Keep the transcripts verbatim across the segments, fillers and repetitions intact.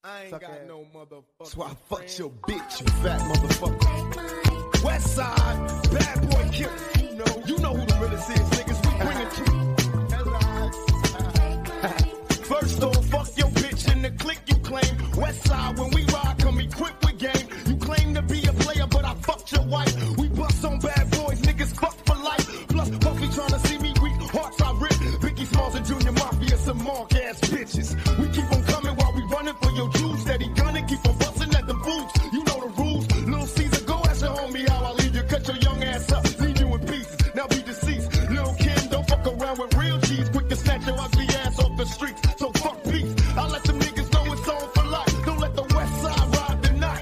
I ain't got no motherfucker. That's why I fucked your bitch, you fat motherfucker. Westside, bad boy killer. You know, you know who the realest is, niggas. We bring it to. First off, fuck your bitch in the clique you claim. Westside, when we ride, come equipped with game. You claim to be a player, but I fucked your wife. We bust on bad boys, niggas fuck for life. Plus, Puffy tryna see me weak, hearts I rip. Biggie Smalls and Junior Mafia, some mark ass bitches. We keep on coming while we running for your Jews. Steady gunning, keep on busting at the boots. You know the rules. Little Caesar, go ask your homie how I leave you. Cut your young ass up, leave you in pieces. Now be deceased. Lil' Kim, don't fuck around with real cheese. Quick to snatch your ugly ass off the streets. So fuck peace. I let them niggas know it's on for life. Don't let the West Side ride the night.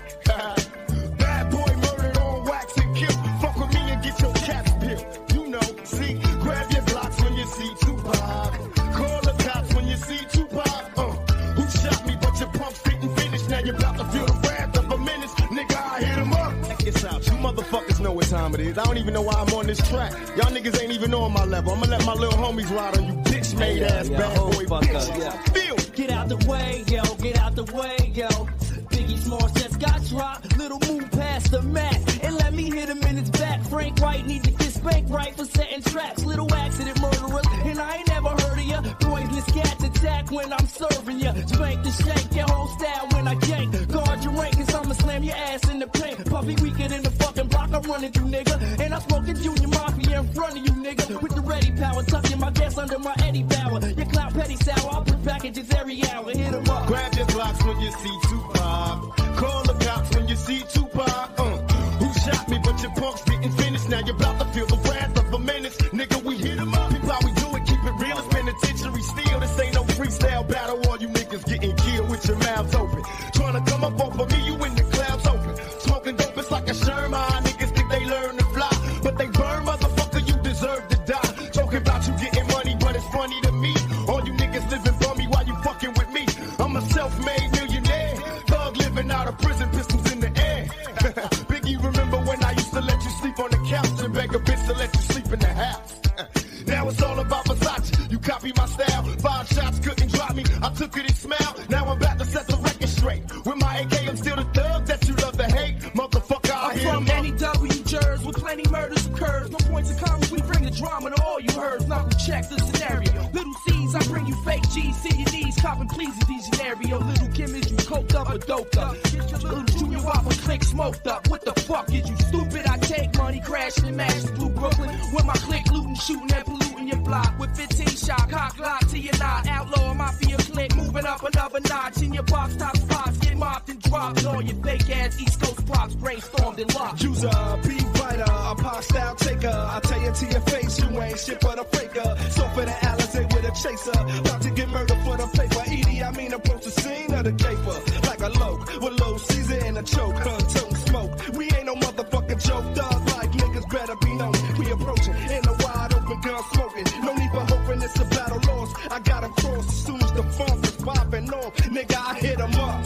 Bad boy murdered on wax and kill. Fuck with me and get your cats peeled. You know, see, grab your blocks when you see Tupac. Call the cops when you see Tupac. Uh, who shot me? But your pumps didn't finish. Now you're about to feel the wrath of a menace. Nigga, I hit him up. Check this out. You motherfuckers know what time it is. I don't even know why I'm on this track. Y'all niggas ain't even on my level. I'm gonna let my little homies ride on you bitch made ass yeah, bad boy bitch. Yeah. Feel. Get out the way, yo. Get out the way, yo. Biggie Smalls just got dropped. Little move past the mat and let me hit him in his back. Frank White need to get spanked right for setting traps. Little accident murderers, and I ain't never heard of ya. Poisonous cats attack when I'm serving ya. Spank the shake, your whole style when I yank. Guard your rank, cause I'ma slam your ass in the paint. Puffy weaker than the fucking block I'm running through, nigga. And I'm smoking Junior Mafia in front of you, nigga. With the ready power, tucking my gas under my Eddie Bauer. Your clout petty sour, I put packages every hour. Hit 'em up. Grab your blocks when you see Tupac. Call the cops when you see Tupac. Uh, who shot me? But your punks didn't finish. Now you're about to feel the wrath of a menace. Nigga, we hit 'em up. People, how we do it, keep it real. It's penitentiary steel. This ain't no freestyle battle. All you niggas getting killed with your mouths open. Trying to come up off of me, you in the clouds open. Smoking dope, it's like a Sherman. Niggas think they learn to fly, but they burn, motherfucker. You deserve to die. Talking about you getting money, but it's funny to me. All you niggas living bummy while you fucking with me. I'm a self-made millionaire. Thug living out of prison, pistols in the air. Biggie, remember when I used to let you sleep on the couch and beg a bitch to let you sleep in the house? Now it's all about Versace. You copy my style. Five shots couldn't drop me. I took it and smiled. Now I'm about to set the record straight. With my A K, I'm still the thug that you love to hate. Motherfucker, I I'm hear from N E W Jersey, where plenty murders occurs. No points of commas, we bring the drama to all you heard. Now we check the scenario. Little C's, I bring you fake G's. See your knees, copping please in these scenario. Little Kim, is you coked up or doped up? Little Junior Wop and click smoked up. What the fuck is you stupid? I take money, crashing and mashing through Brooklyn. With my click looting, shooting and polluting your block. With fifteen shot, cock lock to your knot. Outlaw, mafia click, moving up another notch. In your box top spots, get mopped and dropped. All your fake ass East Coast props brainstormed and locked. User, be writer, a pop style taker. I tell you to your face, you ain't shit but a faker. So for the Alizé with a chaser, about to get murdered for the paper. Edie, I mean approach the scene of the caper. Like a loke, with low Caesar and a choke. Huh, tote smoke. We ain't no motherfucking joke. Thug like niggas better be known. We approaching in a wide open gun smoking. No need for hoping it's a battle lost. I got him crossed as soon as the funk was popping off. Nigga, I hit him up.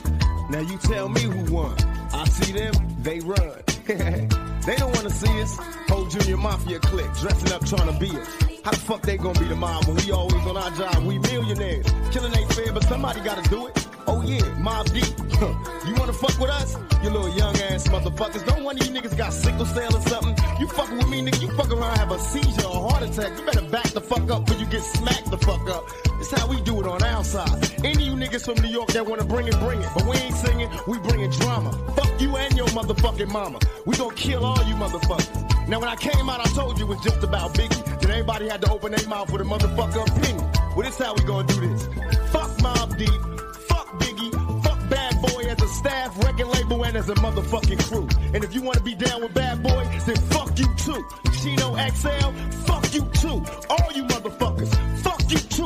Now you tell me who won. I see them, they run. They don't want to see us. Whole Junior Mafia clique, dressing up trying to be us. How the fuck they gonna be the mob when we always on our job? We millionaires. Killing ain't fair, but somebody gotta do it. Oh yeah, Mob Deep. You wanna fuck with us? You little young ass motherfuckers. Don't one of you niggas got sickle cell or something. You fucking with me, nigga. You fuck around, have a seizure or a heart attack. You better back the fuck up before you get smacked the fuck up. It's how we do it on our side. Any of you niggas from New York that wanna bring it, bring it. But we ain't singing, we bringing drama. Fuck you and your motherfucking mama. We gonna kill all you motherfuckers. Now when I came out, I told you it was just about Biggie. Then everybody had to open their mouth with a motherfucker opinion. Well, this how we gonna do this. Fuck Mob Deep. Fuck Biggie. Fuck Bad Boy as a staff, record label, and as a motherfucking crew. And if you wanna be down with Bad Boy, then fuck you too. Chino X L, fuck you too. All you motherfuckers, fuck you too.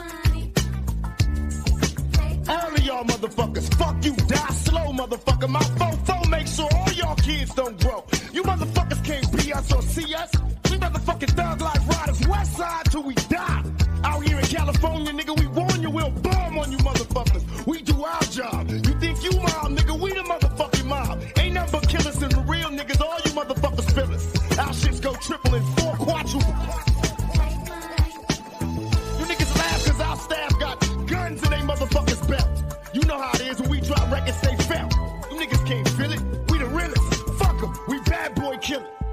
All of y'all motherfuckers, fuck you, die slow, motherfucker. My fofo make sure all y'all kids don't grow. You motherfuckers can't be us or see us. We motherfucking thug life riders, Westside till we die. Out here in California, nigga, we warn you, we'll bomb on you motherfuckers. We do our job. You think you mob, nigga, we the motherfucking mob. Ain't nothing but killers and the real niggas, all you motherfuckers feel us. Our shits go triple and four quadruple. You niggas laugh cause our staff got guns in they motherfuckers belt. You know how it is when we and say felt. You niggas can't feel it. We the realest. Fuck 'em. We bad boy killer.